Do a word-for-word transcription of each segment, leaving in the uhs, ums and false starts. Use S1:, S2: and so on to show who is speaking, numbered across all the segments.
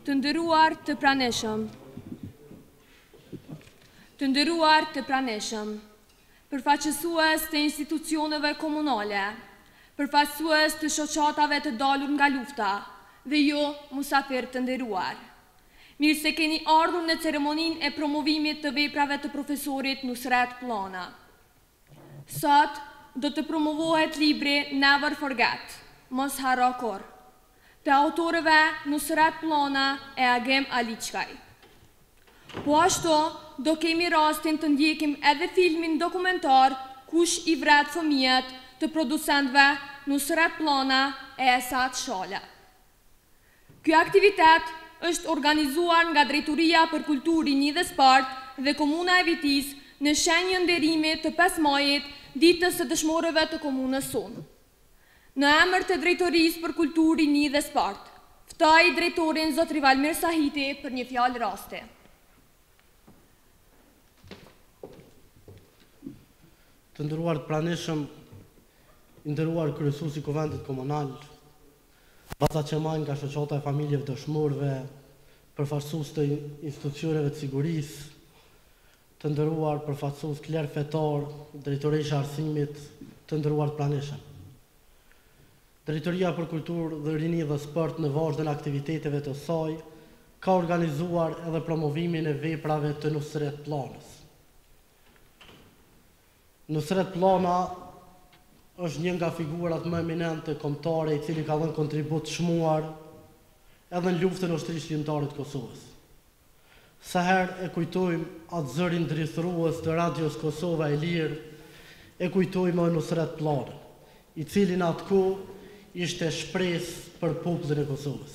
S1: Të nderuar të praneshëm. Të nderuar të praneshëm, përfaqësues të institucioneve komunale, përfaqësues të shoqatave të dalur nga lufta dhe jo musafir të nderuar. Mirë se keni ardhur në ceremoninë e promovimit të veprave të profesorit Nusret Pllana. Sot do të promovohet libri Never Forget, Mos harro kurrë, të autorëve Nusret Pllana e Agem Aliçkaj. Po ashtu, do kemi rastin të ndjekim edhe filmin dokumentar Kush i vret fëmijët të producentëve Nusret Pllana e Esat Shala. Ky aktivitet është organizuar nga Drejtoria për Kulturë, Rini dhe Sport dhe Komuna e Vitis në shenjë nderimi të pesë majit, ditës së dëshmorëve të komunës sonë. Në emër të Drejtorisë për Kulturë, Rini dhe Sport, ftoj drejtorin Zotri Valmir Sahiti për një fjalë raste.
S2: Të nderuar të praneshëm, nderuar kryesuesi i Kuvendit Komunal, baza qemaj nga shoqata e familjeve dëshmorëve, përfaqësues të institucioneve të sigurisë, të nderuar përfaqësues kler fetar, drejtoresha arsimit, të nderuar të praneshëm. Drejtoria për Kulturë dhe Rini dhe Sport në vazhdën e aktiviteteve të saj ka organizuar edhe promovimin e veprave të Nusret Pllanës. Nusret Pllana është një nga figurat më eminente kombëtare i cili ka dhënë kontribut çmuar edhe në luftën e ushtrisë shqiptare të Kosovës. Sa herë e kujtojmë atë zërin drithërues të Radios Kosova e Lirë, e kujtojmë Nusret Pllanën, i cili në atë kohë ishte shpresë për popullin e Kosovës.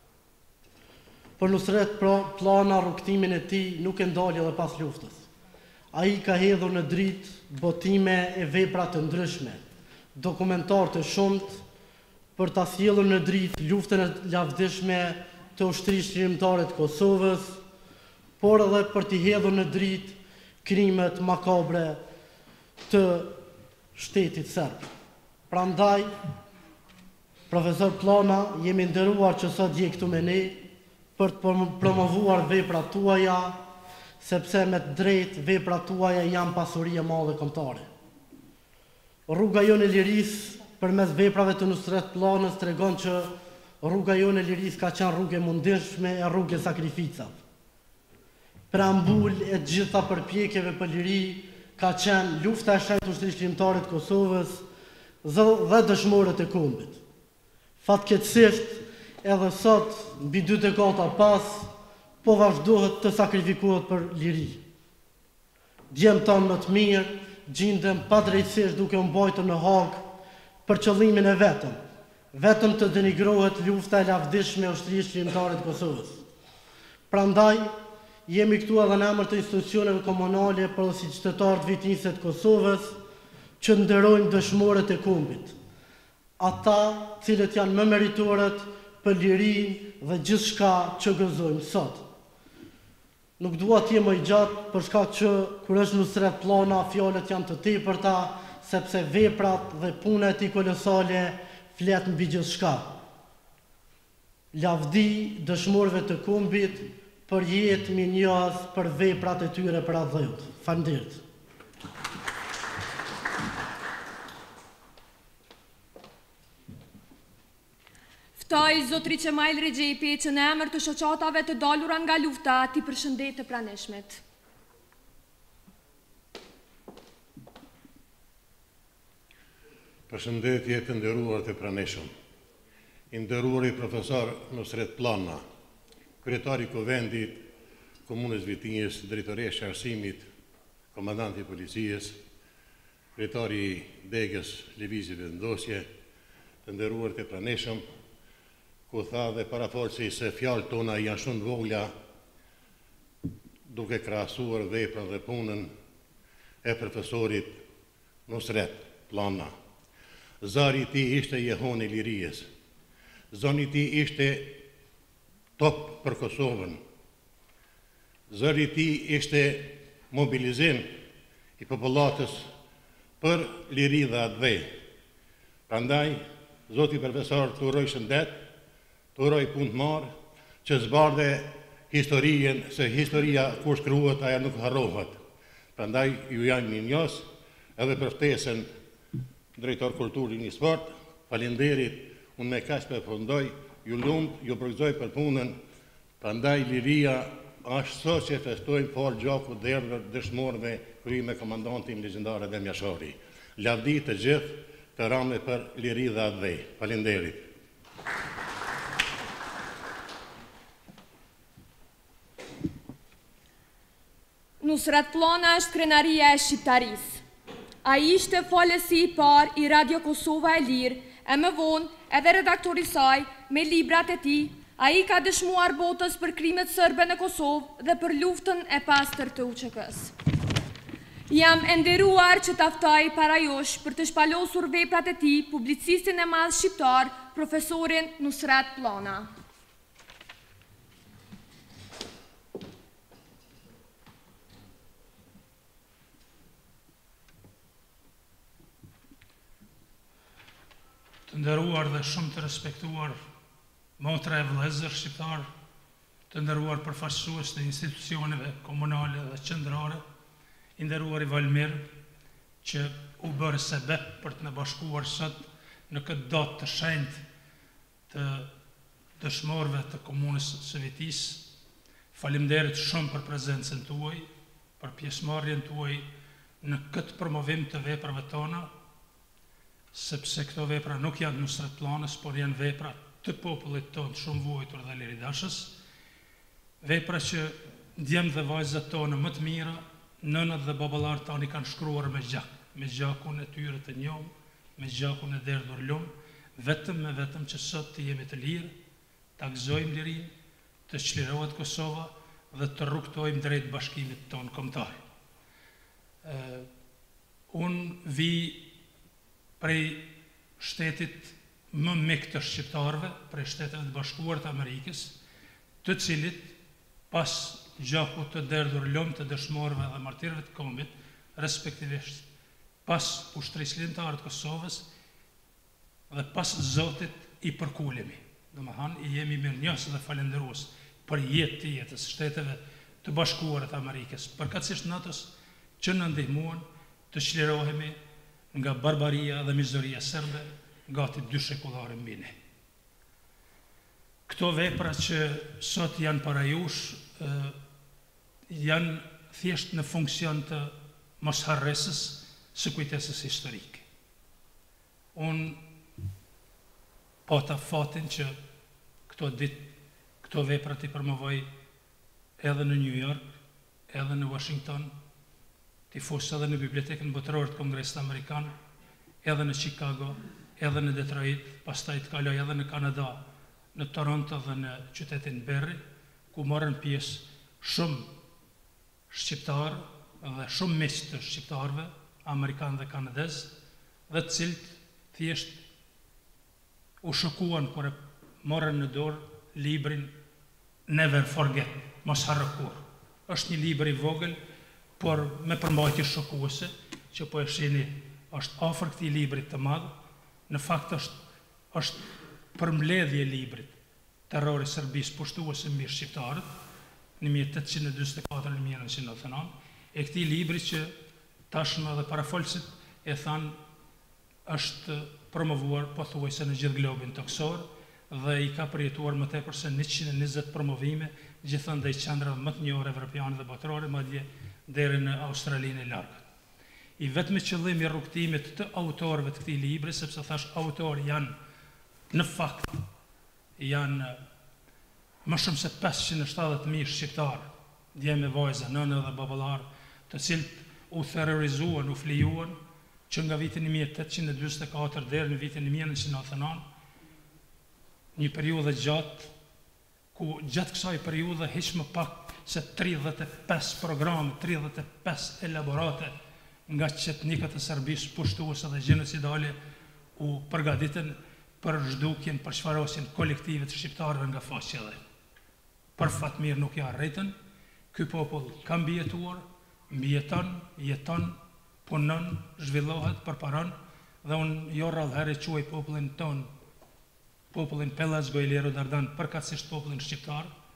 S2: Për Nusret Pllana rrugtimin e tij nuk e ndali edhe pas luftës. Ai ka hedhur në dritë botime e vepra të ndryshme, dokumentar të shumt për ta sjellur në dritë luftën e lavdishme të ushtrisë shqiptare të Kosovës, por edhe për t'i hedhur në dritë krimet makabre të shtetit serb. Prandaj, profesor Pllana, jemi nderuar që sot je këtu me ne për të promovuar veprat tuaja, sepse me të drejtë veprat tuaja janë pasuri e madhe kombëtare. Rruga jonë e lirisë përmes veprave të Nusret Pllanës tregon që rruga jonë e lirisë ka qenë rrugë e mundishme e rrugë e sakrificave. Preambull e gjitha përpjekjeve për liri ka qenë lufta e shenjtë ushtrisë shqiptare të Kosovës dhe dëshmorët e kombit. Fatkeqësisht edhe sot, mbi dy dekada pas, po vazhdohet të sakrifikohet për liri. Djemt tanë më të mirë gjindem padrejtësisht duke u mbajtur në Hagë për qëllimin e vetëm, vetëm të denigrohet lufta e lavdishme e ushtrisë shqiptare të Kosovës. Prandaj, jemi këtu edhe në emër të institucioneve komunale për si qytetarët vitinse të Kosovës që nderojmë dëshmorët e kombit. Ata cilët janë më meritorët për lirinë dhe gjithçka që gëzojmë sot. Nuk dua të jem më i gjatë për shkak që kur është Nusret Pllana fjalët janë të tepërta, sepse veprat dhe puna e tij kolosale flet mbi gjithçka. Lavdi dëshmorëve të kombit për jetë minjaz për veprat e tyre për atë dhëut. Faleminderit.
S1: Ftoj Zotri Qemail Rexhepi që në emër të shoqatave të dalura nga lufta t'i përshëndet të praneshmet.
S3: Përshëndetje të nderuar të praneshëm. I nderuari profesor Nusret Pllana, kryetari i Kuvendit, Komunës Vitinjes, drejtoresha e arsimit, komandanti i policisë, kryetari i degës lëvizjeve vendosje, të nderuar të praneshëm, ku tha dhe parafolsi se fjalët tona janë shumë vogla duke krahasuar veprën dhe punën e profesorit Nusret Pllana. Zari i tij ishte jehoni i lirisë. Zoni i tij ishte top për Kosovën. Zëri i tij ishte mobilizim i popullatës për liri dhe atë. Prandaj, Zoti profesor të uroj shëndet, të uroj punë të marë, që zbardhe historien, se historia kur shkruhet aja nuk harrohet. Prandaj ju janë mirënjohës edhe për ftesën drejtor kulturë një sport, falenderit, unë me kaq përfundoj, ju lumt, ju përgëzoj për punën, prandaj liria është sot që festojmë for gjaku derdhër dëshmorëve kry me komandantin legjendar Adem Jashari. Lavdi të gjithë të rame për liri dhe adhej. Falenderit.
S1: Nusret Pllana është krenaria e Shqiptarisë. A ishte folësi i par i Radio Kosova e Lirë, e më vonë edhe redaktori saj me librat e tij. A i ka dëshmuar botës për krimet sërbe në Kosovë dhe për luftën e pastër të U Q K-s. Jam enderuar që taftoj para jush për të shpalosur veprat e tij publicistin e madh shqiptar, profesorin Nusret Pllana.
S4: Të nderuar dhe shumë të respektuar motra e vëllezër shqiptar, të nderuar përfaqësues të institucioneve komunale dhe qendrore, i nderuar i Valmir, që u bërë sebeb për të në bashkuar sot në këtë datë të shenjtë të dëshmorëve të komunës së Vitisë. Faleminderit shumë për prezencën tuaj, për pjesëmarrjen tuaj në këtë promovim të veprave tona, sepse këto vepra nuk janë Nusret Pllanës, por janë vepra të popullit tonë shumë vuajtur dhe liridashës, vepra që djemt dhe vajzat tonë më të mira, nënët dhe baballarët tani kanë shkruar me gjak, me gjakun e tyre të njohur, me gjakun e derdhur lum, vetëm me vetëm që sot të jemi të lirë, ta gëzojmë lirinë, të çlirohet Kosova dhe të rrugtojmë drejt bashkimit tonë kombëtar. Uh, unë vi prej shtetit më mik të shqiptarëve, prej Shteteve të Bashkuara të Amerikës, të cilit pas gjakut të derdhur lum të dëshmorëve dhe martirëve të kombit, respektivisht pas ushtrisë ligjtare të Kosovës dhe pas Zotit i përkulemi. Domethënë i jemi mirënjohës dhe falënderues për jetë të jetës Shteteve të Bashkuara të Amerikës, përkatësisht natës që na ndihmuan të çlirohemi nga barbaria dhe mizoria serbe gati dy shekullare mbi ne. Këto vepra që sot janë para jush janë thjesht në funksion të mosharresës së kujtesës historike. Unë pata fatin që këto ditë, këto vepra t'i përmovoj edhe në New York, edhe në Washington, t'i fusë edhe në Bibliotekën Botërore të Kongresit Amerikan, edhe në Chicago, edhe në Detroit, pastaj të kaloj edhe në Kanada, në Toronto dhe në qytetin Berry, ku morën pjesë shumë shqiptarë dhe shumë miq të shqiptarëve, amerikanë dhe kanadez, dhe të cilët thjesht u shokuan kur e morën në dorë librin Never Forget, mos harro kur. Është një libër i vogël, por me përmbajtje shokuese, që po e shihni është afër këtij librit të madh, në fakt është është përmbledhje e librit Terrori i Serbisë pushtuese mbi shqiptarët në mille ottocento dymbëdhjetë e katër në mille nëntëqind e novanta e nëntë, e këtij libri që tashmë edhe parafolësit e thanë është promovuar pothuajse në gjithë globin toksor dhe i ka përjetuar më tepër se njëqind e njëzet promovime gjithandaj qendrave më të njohura evropiane dhe botërore, madje deri në Australinë e largët. I vetmi qëllim i rrugtimit të autorëve të këtij libri, sepse thash autorë janë në fakt janë më shumë se pesëqind e shtatëdhjetë mijë shqiptarë, djemë, vajza, nënë dhe baballar, të cilët u terrorizuan, u flijuan që nga vitin një mijë tetëqind e dymbëdhjetë e katër deri në vitin një mijë nëntëqind e novanta e nëntë, një periudhë gjatë ku gjatë kësaj periudhe hiç më pak se tridhjetë e pesë programe, tridhjetë e pesë elaborate nga qetnikët e Serbisë pushtuese dhe gjenocidale u përgatiten për zhdukjen, për çfarosjen kolektive të shqiptarëve nga faqja dhe. Për fat mirë nuk ja arritën, ky popull ka mbijetuar, mbijeton, jeton, punon, zhvillohet, përparon, dhe unë jo rrallëherë quaj popullin ton, popullin Pellashgo, Iliro Dardan, përkatësisht popullin shqiptar,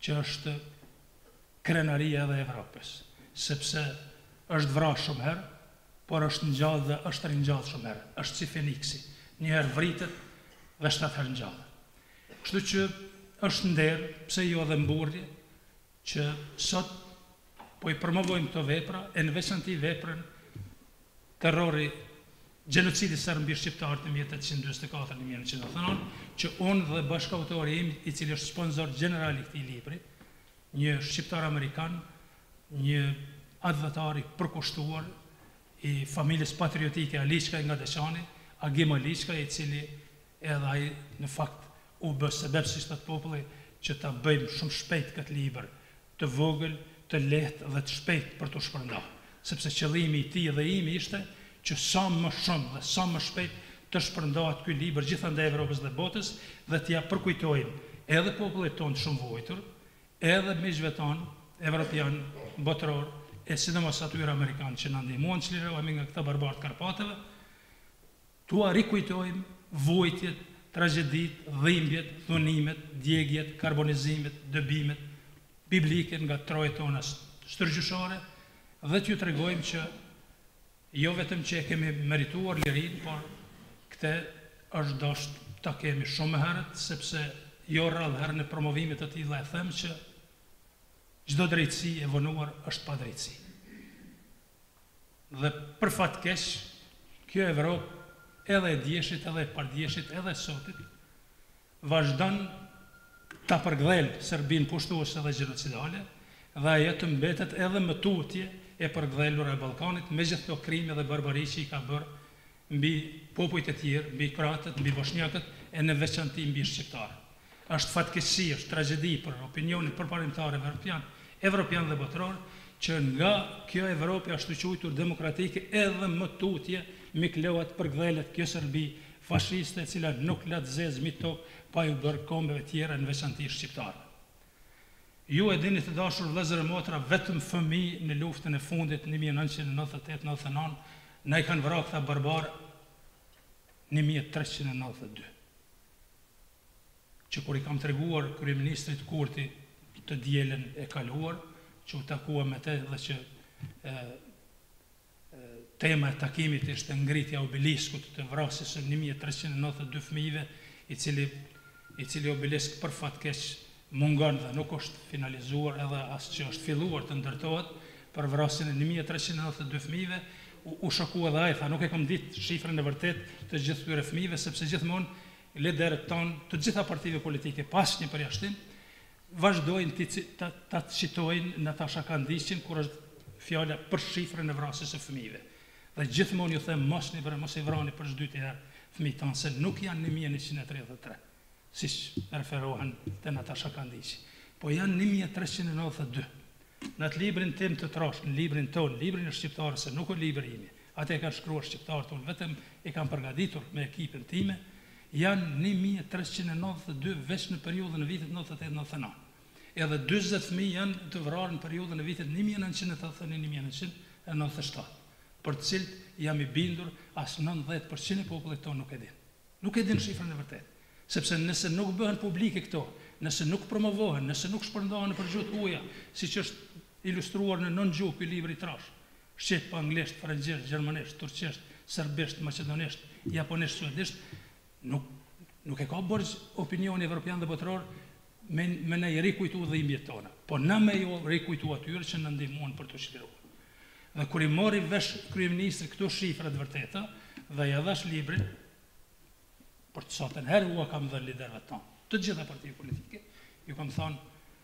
S4: që është krenaria edhe Evropës, sepse është vrarë shumë herë, por është ngjallë dhe është ringjallë shumë herë. Është si Feniksi, një herë vritet dhe shtatë herë ngjallë. Kështu që është nder, pse jo edhe mburrje, që sot po i promovojmë këto vepra, e në veçanti veprën terrori, gjenocidi serb mbi shqiptarët në mille ottocento njëzet e katër në mille nëntëqind e novanta e nëntë, që unë dhe bashkëautori im, i cili është sponsor general i këtij libri, një shqiptar amerikan, një advokat i përkushtuar i familjes patriotike Aliçka nga Deçani, Agim Aliçka, i cili edhe ai në fakt u bë sebeb si shtat populli që ta bëjmë shumë shpejt këtë libër, të vogël, të lehtë dhe të shpejt për të shpërndarë, sepse qëllimi i tij dhe imi ishte që sa më shumë dhe sa më shpejt të shpërndahet ky libër gjithandaj Evropës dhe botës dhe t'ia përkujtojmë edhe popullit tonë shumë vojtur, edhe miqve tonë evropian botëror, e sidomos atyre amerikanë që na ndihmuan që lirohemi nga këta barbarë të Karpateve, t'ua rikujtojmë vojtjet, tragjedit, dhimbjet, dhunimet, djegjet, karbonizimet, dëbimet biblike nga trojet tona stërgjyshore, dhe t'ju tregojmë që jo vetëm që e kemi merituar lirin, por këte është dashur ta kemi shumë herët, sepse jo rrallë herë në promovimit të tilla e them që çdo drejtësi e vonuar është pa drejtësi. Dhe për fat keq, kjo Evropë, edhe e djeshit, edhe e pardjeshit, edhe e sotit, vazhdon ta përgdhelë Serbinë pushtuese dhe gjenocidale, dhe ajo të mbetet edhe më tutje e përgdhelur e Ballkanit, me gjithë këto krime dhe barbari që i ka bërë mbi popujt e tjerë, mbi kroatët, mbi bosnjakët, e në veçanti mbi shqiptarët. Është fatkeqësi, është tragjedi për opinionin përparimtar evropian, evropian dhe botror, që nga kjo Evropë ashtu quajtur demokratike edhe më tutje miklohet përgdhelet kjo Serbi fashiste, e cila nuk la të zezë mbi tokë pa ju bërë kombeve tjera në veçanti shqiptarëve. Ju e dini të dashur vëllezër e motra, vetëm fëmijë në luftën e fundit në mille nëntëqind e nëntëdhjetë e nëntëdhjetë e nëntë na i kanë vrarë këta barbarë në mille treqind e nëntëdhjetë e dy. Që kur i kam treguar kryeministrit Kurti të dielën e kaluar, që u takua me te dhe që e, e, tema e takimit ishte ngritja obeliskut të vrasjes së një mijë e treqind e nëntëdhjetë e dy fëmijëve, i cili, i cili obelisk për fat keq mungon dhe nuk është finalizuar, edhe as që është filluar të ndërtohet për vrasjen e një mijë e treqind e nëntëdhjetë e dy fëmijëve, u, u shokua dhe ai, tha nuk e kam ditë shifrën e vërtet të gjithë këtyre fëmijëve, sepse gjithmonë liderët tonë të gjitha partive politike pas një përjashtim vazhdojnë të të citojnë Natasha Kandiqin kur është fjala për shifrën e vrasjes së fëmijëve. Dhe gjithmonë ju them mos një mos i vrani për çdo herë fëmijët tanë, se nuk janë një mijë e njëqind e tridhjetë e tre, siç referohen te Natasha Kandiqi, po janë një mijë e treqind e nëntëdhjetë e dy. Në atë librin tim të trashë, në librin tonë, librin e shqiptarës, se nuk o libri imi, atë e kanë shkruar shqiptarët tonë, vetëm e kanë përgatitur me ekipin time, janë një mijë e treqind e nëntëdhjetë e dy veç në periudhën e vitit nëntëdhjetë e nëntëdhjetë e nëntë. Edhe dyzet fëmijë janë të vrarë në periudhën e vitit një mijë e nëntëqind e tetëdhjetë e një - një mijë e nëntëqind e nëntëdhjetë e shtatë, për të cilët jam i bindur as nëntëdhjetë përqind e popullit tonë nuk e din. Nuk e din shifrën e vërtetë, sepse nëse nuk bëhen publike këto, nëse nuk promovohen, nëse nuk shpërndahen për gjuhë huaja, siç është ilustruar në nën gjuhë ky libri i trash, shqip, anglisht, frëngjisht, gjermanisht, turqisht, serbisht, maqedonisht, japonisht, suedisht, nuk nuk e ka borxh opinioni evropian dhe botror me me ne rikujtu dhimbjet tona, po na me jo rikujtu atyre që na ndihmuan për të shliruar. Dhe kur i mori vesh kryeministri këto shifra të vërteta dhe ja dhash librin, për të sotën herë ua kam dhënë liderëve tonë, të gjitha partive politike, ju kam thonë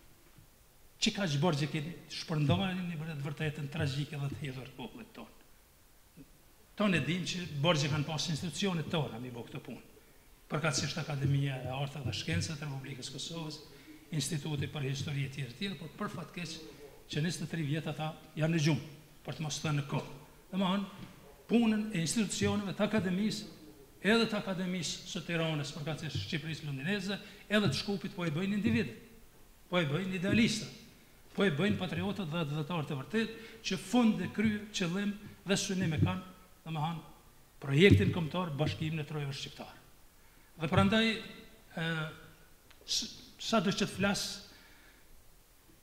S4: që ka që borgje keni shpërndojnë një bërët vërtetën tragjike dhe të hidhur të popullit tonë. Tonë e dim që borgje kanë pas institucionet tona mi bo këtë punë. Përkatësisht Akademia e Arteve dhe Shkencave të Republikës Kosovës, Instituti për Histori e tjerë tjerë, por për fat keq që njëzet e tri vjet ata janë në gjumë, për të mos thënë në kohë. Domethënë, punën e institucioneve të akademisë, edhe të akademisë së Tiranës, përkatësisht Shqipërisë Londineze, edhe të Shkupit po e bëjnë individët, po e bëjnë idealista, po e bëjnë patriotët dhe adhëtar të vërtet, që fund dhe kry, qëllim dhe synim e kanë, domethënë, projektin kombëtar bashkimin e trojave shqiptare. Dhe prandaj, sa do që të flasë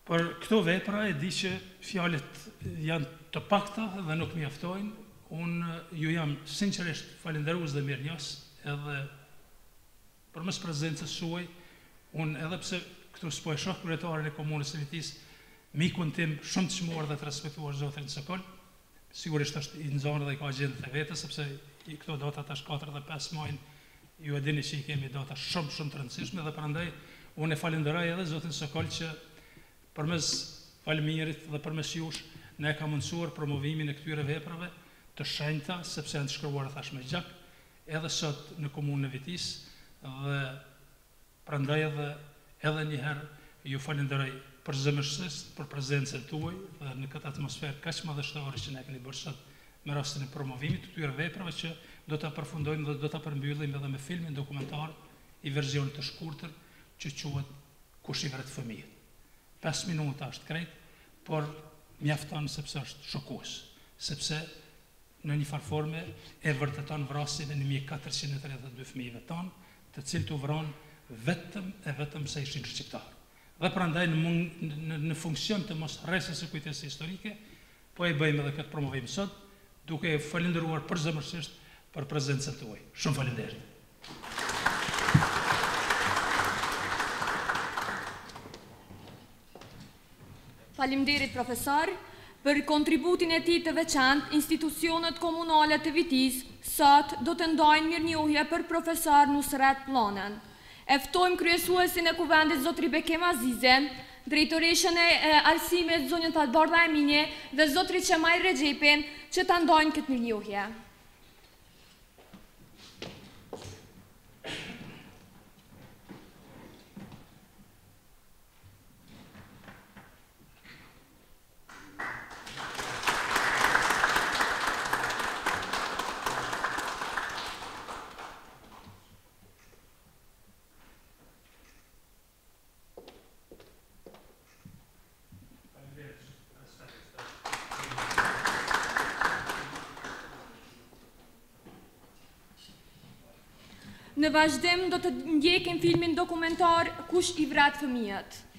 S4: Për këto vepra e di që fjalët janë të pakta dhe nuk mjaftojnë. Unë ju jam sinqerisht falenderues dhe mirënjohës edhe përmes prezencës suaj, unë edhe pse këtu s'po e shoh kryetarin e komunës së Vitis, mikun tim shumë të çmuar dhe të respektuar zotrin Sokol, sigurisht është i nxorë dhe i ka agjendën e vetes, sepse i këto data tash katër dhe pesë muaj ju e dini që i kemi data shumë shumë të rëndësishme dhe prandaj unë e falenderoj edhe zotin Sokol që përmes Valmirit dhe përmes jush ne ka mundësuar promovimin e këtyre veprave të shenjta, sepse janë të shkruar thash me gjak, edhe sot në komunën e Vitis dhe prandaj edhe edhe një herë ju falenderoj për zëmërësisht, për prezencën tuaj dhe në këtë atmosferë kaq madhështore që ne keni bërë sot me rastin e promovimit të këtyre veprave që do ta përfundojmë dhe do ta përmbyllim edhe me filmin dokumentar i versionit të shkurtër që quhet Kush i vret fëmijët. pesë minuta është krejt, por mjafton sepse është shokues, sepse në një farë forme e vërteton vrasjen e një mijë e katërqind e tridhjetë e dy fëmijëve tonë, të cilët u vranë vetëm e vetëm se ishin shqiptarë. Dhe prandaj në, në, në funksion të mos rresës së kujtesës historike, po e bëjmë edhe këtë promovim sot, duke e falenderuar përzemërsisht për prezencën tuaj. Shumë faleminderit.
S1: Faleminderit profesor për kontributin e tij të veçantë. Institucionet komunale të Vitis sot do të ndajnë mirënjohje për profesor Nusret Pllanën. E ftojmë kryesuesin e kuvendit zotri Bekem Azize, drejtoreshën e arsimit zonjën Fatbardha Eminje dhe zotri Qemaj Rexhepin që ta ndajnë këtë mirënjohje. Në vazhdim do të ndjekim filmin dokumentar Kush i vret fëmijët.